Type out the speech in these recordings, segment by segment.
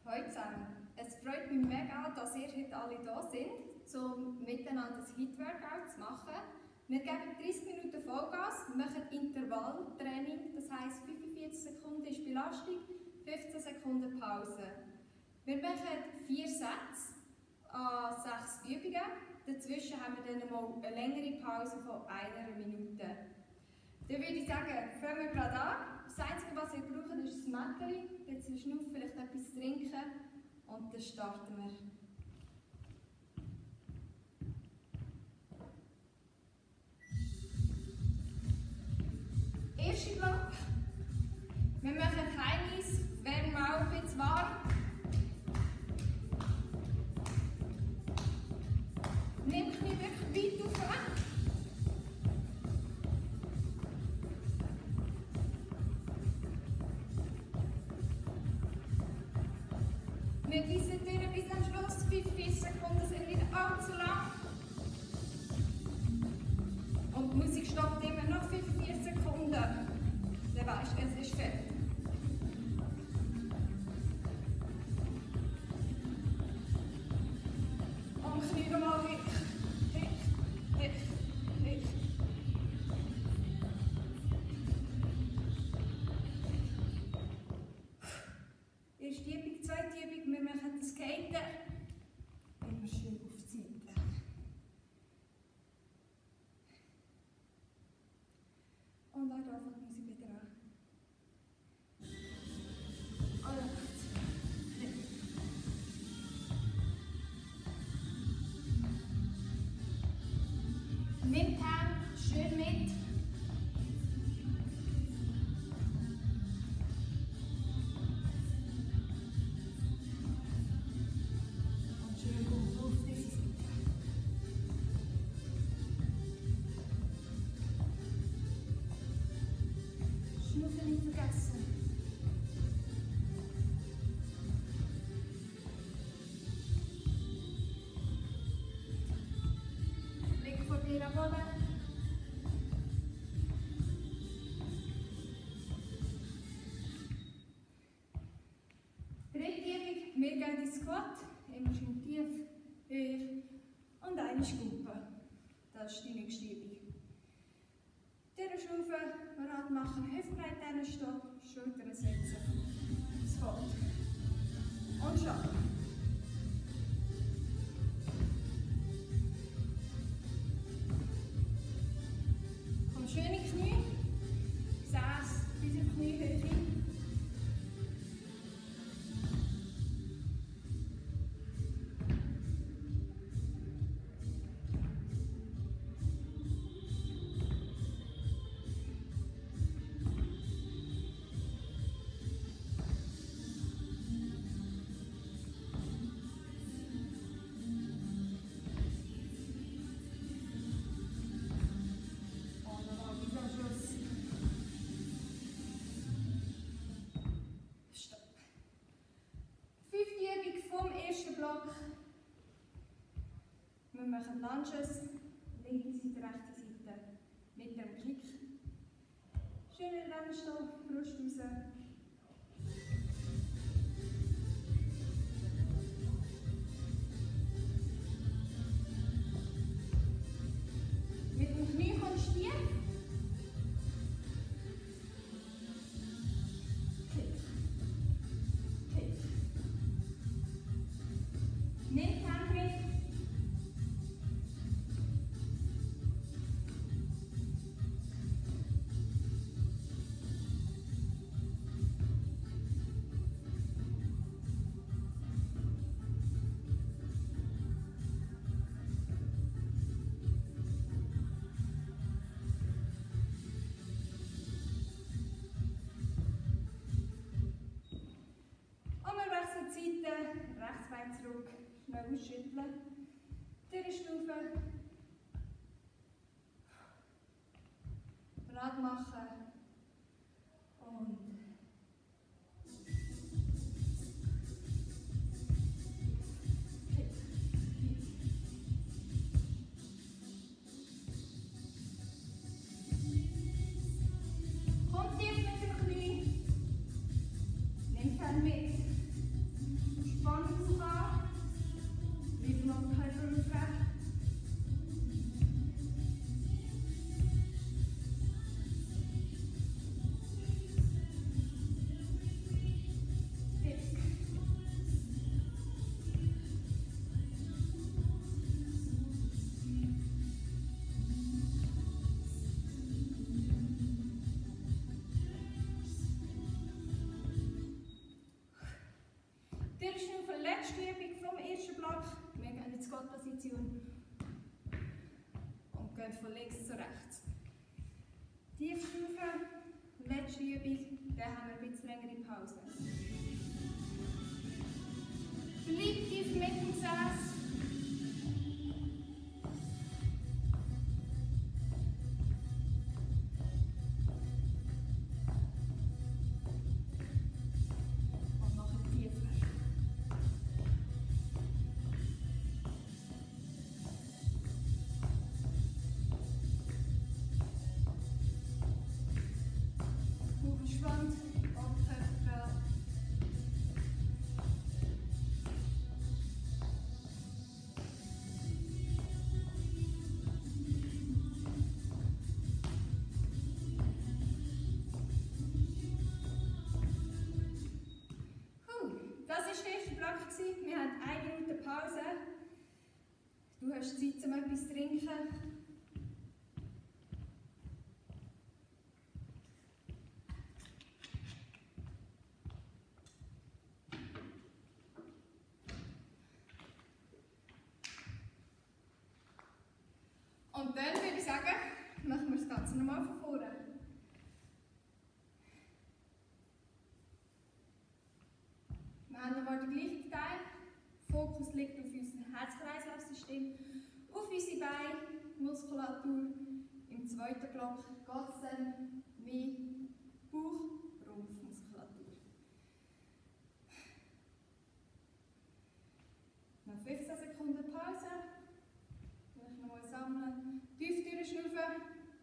Hallo zusammen. Es freut mich mega, dass ihr heute alle da sind, um miteinander das HIIT-Workout zu machen. Wir geben 30 Minuten Vollgas, wir machen Intervalltraining, das heisst 45 Sekunden ist Belastung, 15 Sekunden Pause. Wir machen 4 Sätze an 6 Übungen. Dazwischen haben wir dann mal eine längere Pause von 1 Minute. Dann würde ich sagen, fangen wir gerade an. Das Einzige, was ihr braucht, ist ein Mätteli, jetzt Schnuff, vielleicht etwas zu trinken und dann starten wir. Erster Block. Wir machen Heinis, wärmen auch ein bisschen warm. Nimm die Knie wirklich weit auf. Wir gießen durch bis am Schluss. 45 Sekunden sind nicht allzu lang. Und die Musik stoppt immer noch 45 Sekunden. Dann weisst du, es ist fertig. Und Knie nochmal hoch. Erste Übung, zweite Übung, wir machen das Skaten. Immer schön auf die Seite. Und auch da fängt die Musik wieder an. Nimm die Hände schön mit. Und schön gut auf diese Seite. Schnaufen nicht vergessen. Blick vor dir am Boden. Dritte Übung, wir gehen in Squat, immer schön tief, hoch und eine Stufe. Das ist die nächste Übung. Diese Stufe, Rad machen, hüftbreit hinstehen, Schultern setzen, Squat und Schlag. Komm schön in die Knie, Gesäß bis in die Kniehöhe. Block. Wir machen Lunges, linke Seite, rechte Seite, mit dem Klick. Schön in den stehen, Brust raus. Mit dem Knie kommst du tief. Nimm die Hände mit. Und wir wechseln die Seite, rechts Bein zurück. Schnell ausschütteln, durchstufen, Rad machen und komm tief mit dem Knie, nimm dann mit. letzte Übung vom ersten Block. Wir gehen in die Squat-Position und gehen von links zu rechts. Tiefstufe, letzte Übung, dann haben wir ein bisschen längere Pause. Bleib tief mit dem Gesäß. Wir haben 1 Minute Pause. Du hast Zeit, um etwas zu trinken. Und dann würde ich sagen, machen wir das Ganze nochmal von vorne. Wir haben nochmal den gleichen Teil. Fokus liegt auf unser Herz-Kreislauf-System, auf unsere Beinmuskulatur. Im zweiten Block geht es dann wie Bauch-Rumpfmuskulatur. Noch 15 Sekunden Pause. Vielleicht nochmal sammeln. Tief durchschnaufen.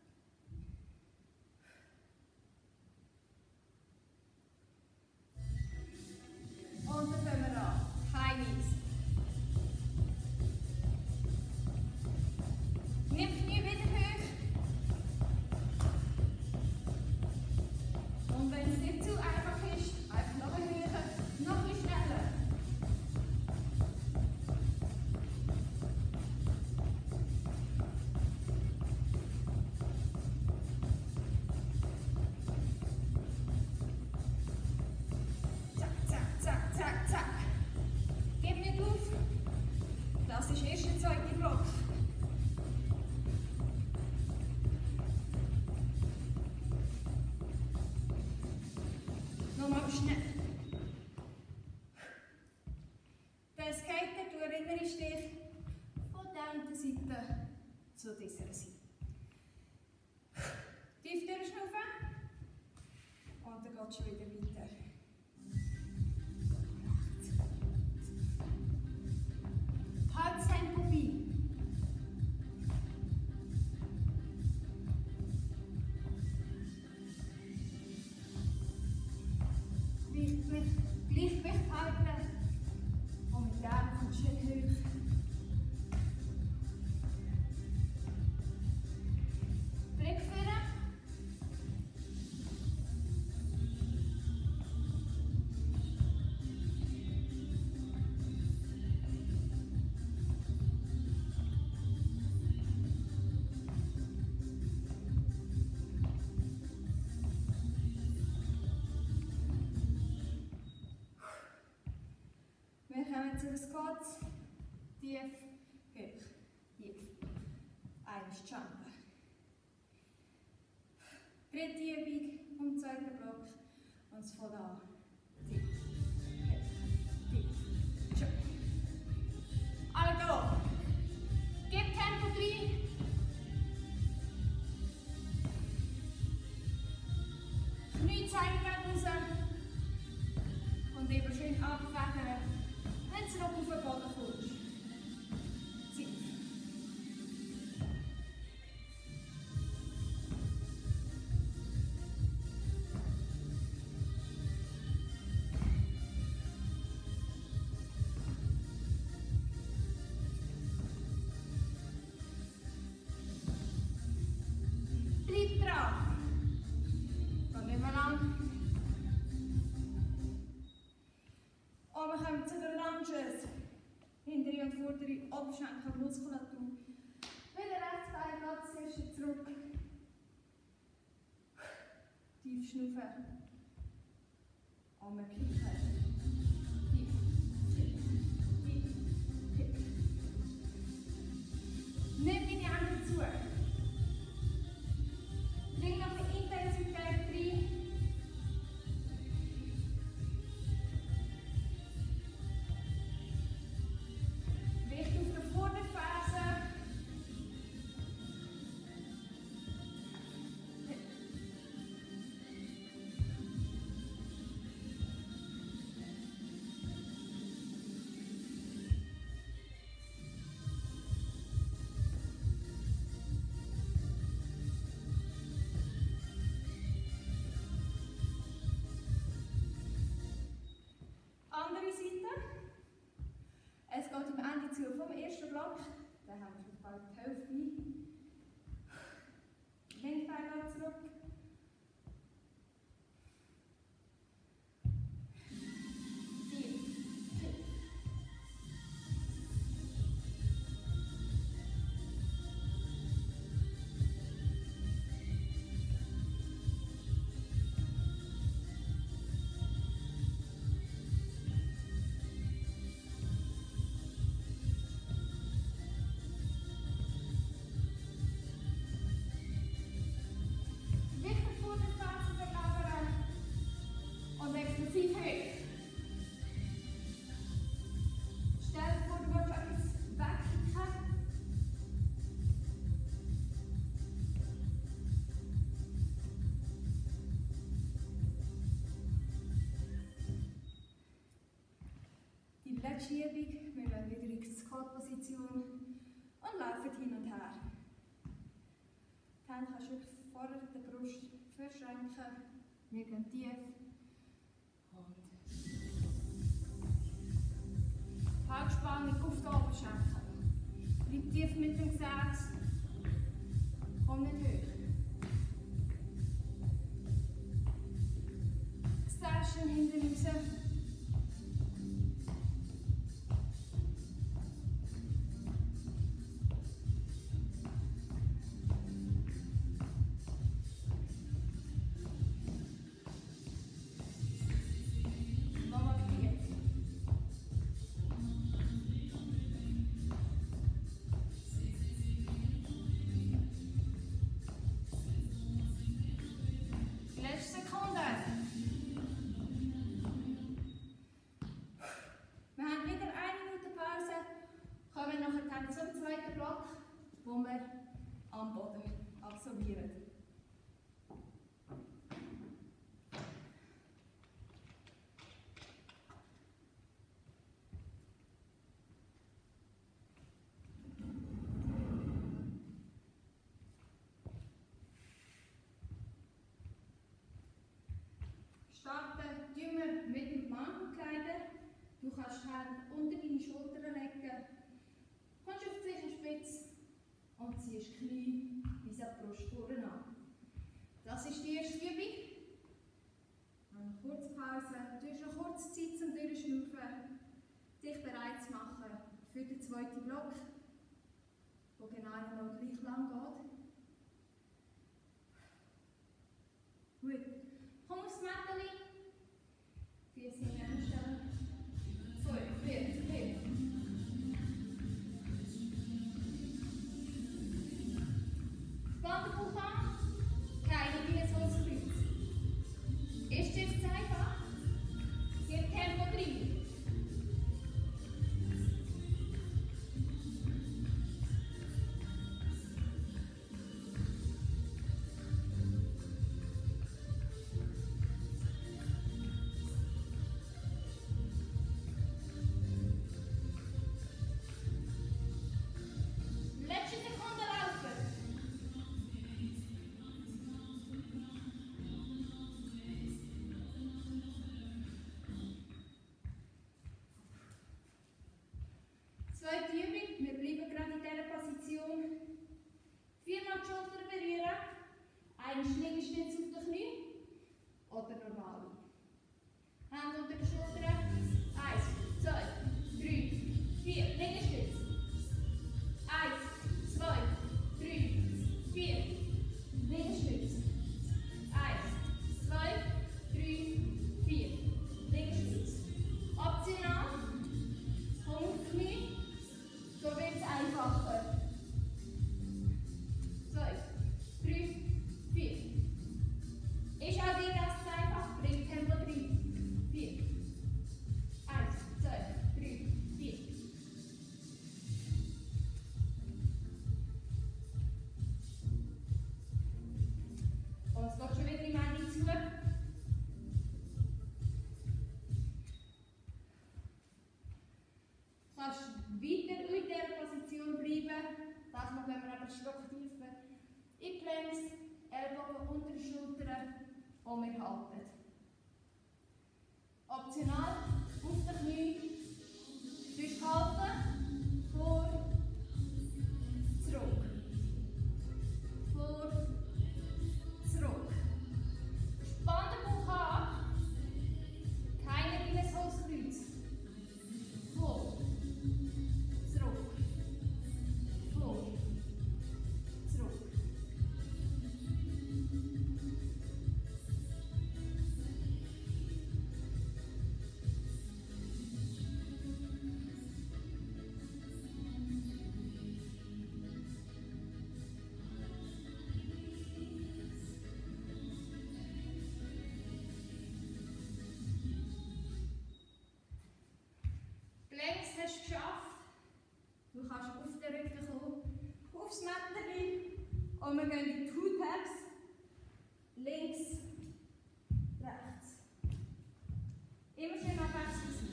Und dann fangen wir an. High Knees. Nimm die Knie wieder hoch. Und wenn es nicht zu einfach ist, einfach noch ein höher, noch ein schneller. Zack, zack, zack, zack, zack. Gib nicht auf. Das ist erst der zweite Block. Nochmal schnell. Der Skater, du erinnerst dich von der einen Seite zu dieser Seite. Tief durchschnaufen. Und dann geht es schon wieder weiter. Halt das Tempo bei. Gleichgewicht halten und mit dem kommst du schön hoch. Blick führen. Wir kommen zu den Squats. Tief, hoch, tief. Eines Jumpen. Dritte Übung vom zweiten Block. Und es fängt an. Tief, hoch, tief, jump. Alle da. Gib Tempo rein. Knie zeigen raus. Und eben schön abfedern. Wenn du noch auf den Boden kommst. Tief. Bleib dran. Und nicht mehr lang. Und wir kommen zu den Lunges. Hintere und vordere Oberschenkelmuskulatur. Wieder rechts Bein, ganz zuerst zurück. Tief schnaufen. Und wir kicken. Tief, tief. geht am Ende zu vom ersten Block. Dann haben wir schon bald die Hälfte. Längsbein zurück. 4. Letzte Übung, wir gehen wieder in die Squat-Position und laufen hin und her. Die Hände kannst du wirklich vor der Brust verschränken. Wir gehen tief. Und Hauptspannung auf die Oberschenkel. Bleib tief mit dem Gesäß. Komm nicht hoch. Extension hinten raus. Zum zweiten Block, wo wir am Boden absolvieren. Starten wir mit dem Mantelkleider. Du kannst die Hände unter deine Schultern legen. Kommst auf die Zehenspitze und ziehst Knie bis an die Brust vorne an. Das ist die erste Übung. Eine kurze Pause. Du hast noch kurz Zeit zum Durchschnaufen, dich bereit zu machen für den zweiten Block, der genau noch gleich lang geht. Gut. Komm aufs Mätteli. Füße hinstellen. 5, 4, 4. Spann den Bauch an. Keine Beine so ins Kreuz. Ist jetzt einfach. Gib Tempo rein. Zweite Übung, wir bleiben gerade in dieser Position. 4-mal die Schulter berühren, einen Schlingenschnitz auf den Knie oder normal. Hände unter den Schultern. 1, 2, 3, 4, Schlingenschnitz. 1, 2, 3, 4, Schlingenschnitz. 1, 2, 3, 4, Schlingenschnitz. Optional, komm auf die Knie. So wird es einfacher. 2, 3, 4. Ist auch dir das zu einfach? Bring Tempo rein. 4. 1, 2, 3, 4. Und es geht schon wieder im Ende zu. Du kannst weiter in dieser Position bleiben. Das mal, wenn wir aber Schluck tiefer in die Planks, Ellbogen unter die Schultern und wir halten. Optional auf den Knie, festhalten. hast du geschafft. Du kannst auf den Rücken kommen, aufs Mättchen und wir gehen in die Two-Taps. Links, rechts. Immer schön abwechselnd.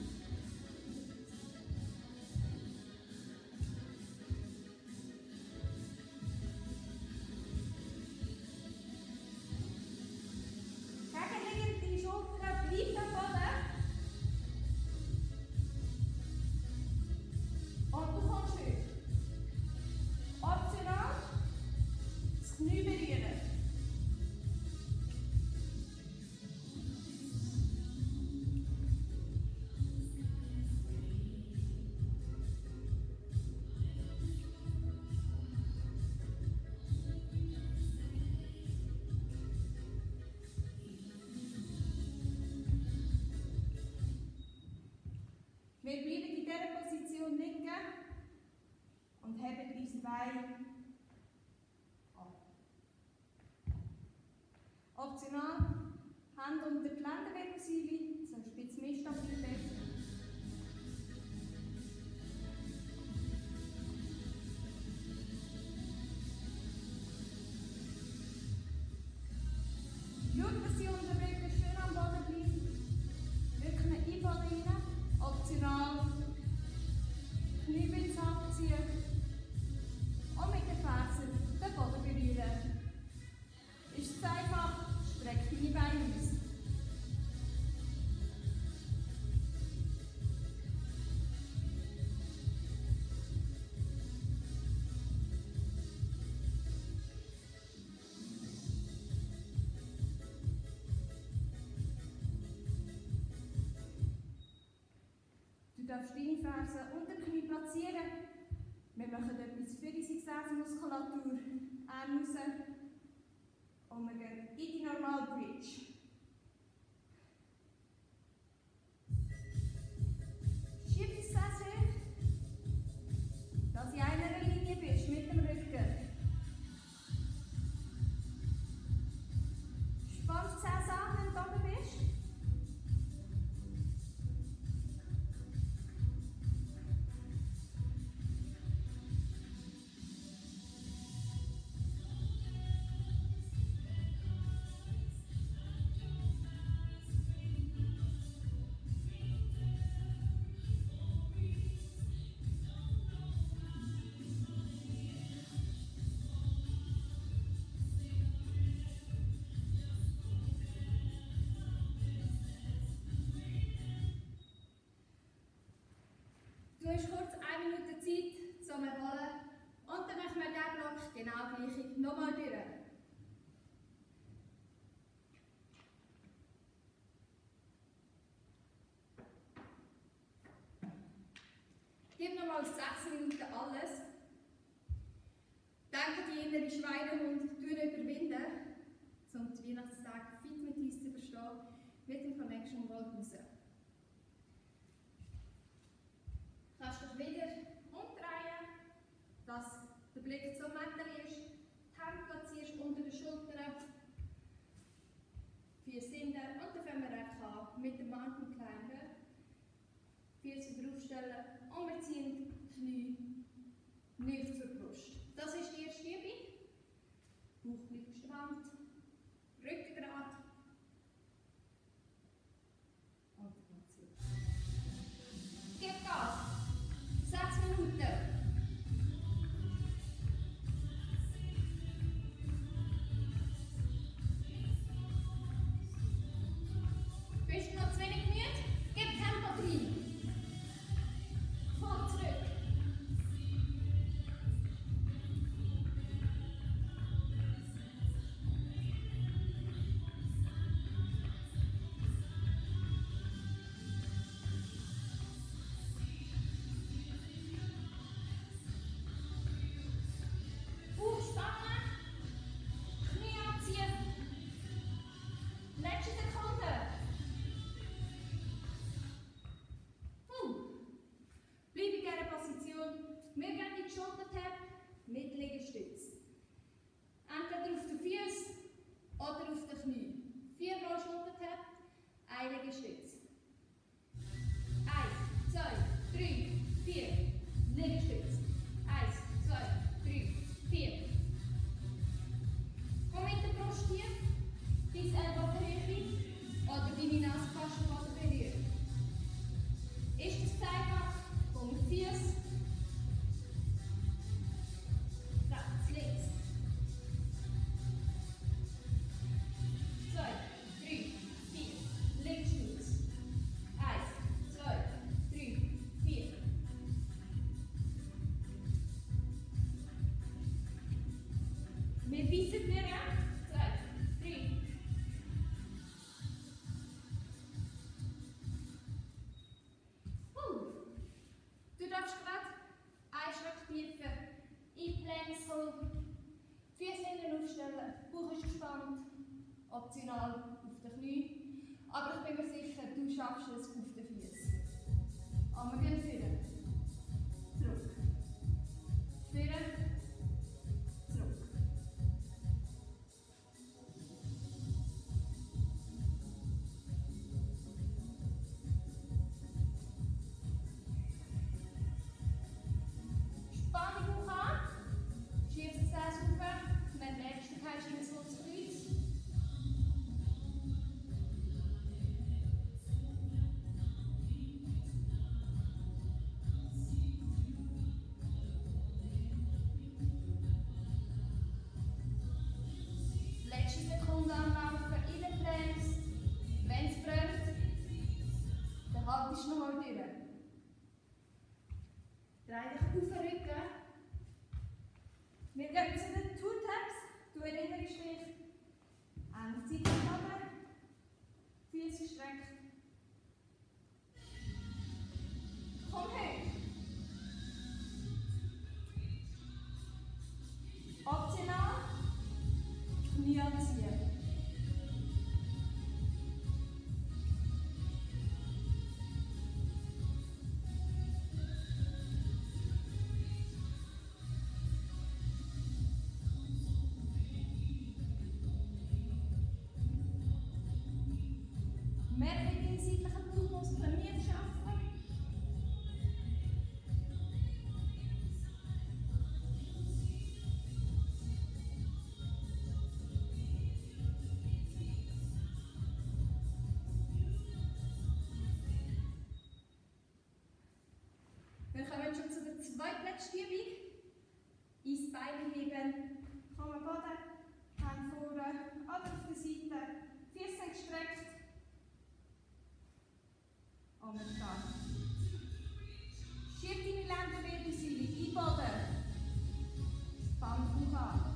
Gegenliegend die Schultern bleibt am Boden. Und du kommst hoch. Optional das Knie berühren. Wir bleiben in dieser Position liegen und heben unsere Beine ab. Optional Hände unter die Lendenwirbelsäule, so ein bisschen mehr Stabilität. Schaut, dass Sie unter dem Rücken schön am Boden bleiben. Rücken in den Boden rein. Optional Kniebeuge abziehen und mit den Fersen den Boden berühren. Ist es einfach, streck deine Beine aus. Du darfst deine Fersen unter die Knie platzieren. Wir machen etwas für die Gesäßmuskulatur. Arm raus. Und wir gehen in die normale Bridge. Schieb die Gesäß hoch, dass du in einer Linie bist mit dem Rücken. Spann die Gesäß an, wenn du oben bist. Du hast kurz 1 Minute Zeit zum Erholen und dann machen wir diesen Block genau gleich nochmal durch. Gib nochmal 6 Minuten alles. Denke die innere Schweinehund überwinden, um die Weihnachtstage fit mit uns zu verstehen, mit dem Connection Wall raus. Kannst dich wieder umdrehen, dass der Blick zum Mättchen ist, die Hände platzierst unter den Schultern, Füße hinten und dann fangen wir einfach an mit dem Mountain Climber. Füße wieder aufstellen und wir ziehen die Knie nicht zur Brust. Das ist die erste Übung. Bauch bleibt gespannt, Rücken gerade. Und platziert. Gib Gas! 6 Minuten. Bist du noch zu wenig müde? Gib Tempo rein. Voll zurück. Wir gehen in die Schultertab mit Liegestütz. Entweder auf den Füßen oder auf den Knie. 4-mal Schultertab, 1 Liegestütz. 1, 2, 3, 4. schaffst gerade. Ein Schritt tiefer. Einplank so. Füße hinten aufstellen. Bauch ist gespannt. Optional auf den Knien. Aber ich bin mir sicher, du schaffst es auf den Füßen. Aber wir gehen führen. Zurück. Führen. Zurück. Spann die Bauch an. Schieb das Gesäß rauf. Wenn du merkst, du gehst in so zu Kreuz. Letzte Sekunde anlaufen, reinplankst. Wenn es brennt, dann haltest du noch mal durch. Dreh dich auf den Rücken. Wir gehen zu den Two-Taps. Du erinnerst dich an die Seite runter, Füße gestreckt. Komm her. Optional. Knie anziehen. Merke deine seitlichen Bauchmuskeln nie schaffen. Wir kommen schon zu der zweitletzten Übung. Ins Bein heben. Komm am Boden, Hände vorne oder auf der Seite. Füße gestreckt. Und wir stehen. Schieb deine Lendenwirbelsäule in den Boden. Spann den Bauch an.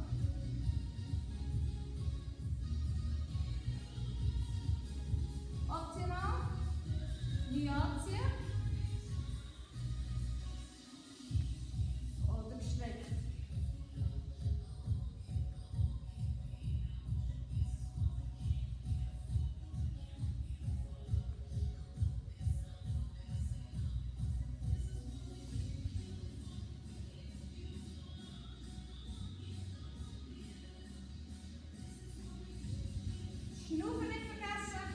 Optional. Knie anziehen. Oder gestreckt. Schnaufen nicht vergessen.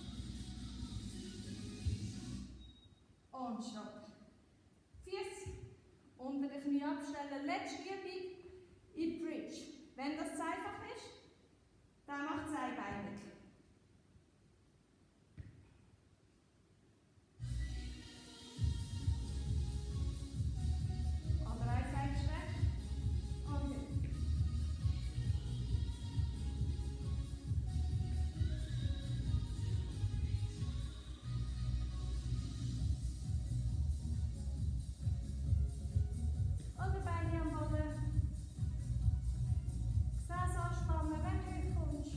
Und stopp. Füße unter den Knie abstellen. Letzte Übung in Bridge. Wenn das zu einfach ist, dann macht es einbeinig. Oder eine Seite schräg. Und wieder. Oder Beine am Boden. Gesäß anspannen, wenn du hochkommst.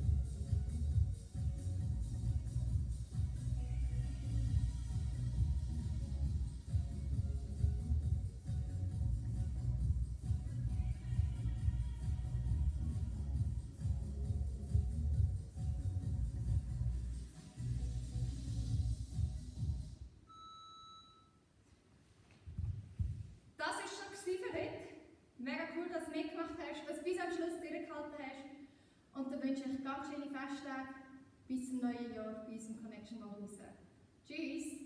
Das war es schon für heute. Mega cool, dass du mitgemacht hast, dass du bis am Schluss durchgehalten hast. Und dann wünsche ich euch ganz schöne Festtage bis zum neuen Jahr bei unserem Connection Modus. Tschüss!